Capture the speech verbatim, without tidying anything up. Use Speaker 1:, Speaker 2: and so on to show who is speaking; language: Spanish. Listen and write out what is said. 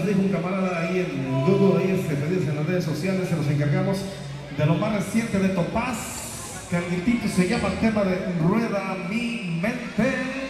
Speaker 1: nos dijo un camarada ahí en Google, ahí este, pedidos en las redes sociales, se nos encargamos de lo más reciente de Topaz, que el gritito se llama el tema de Rueda Mi Mente.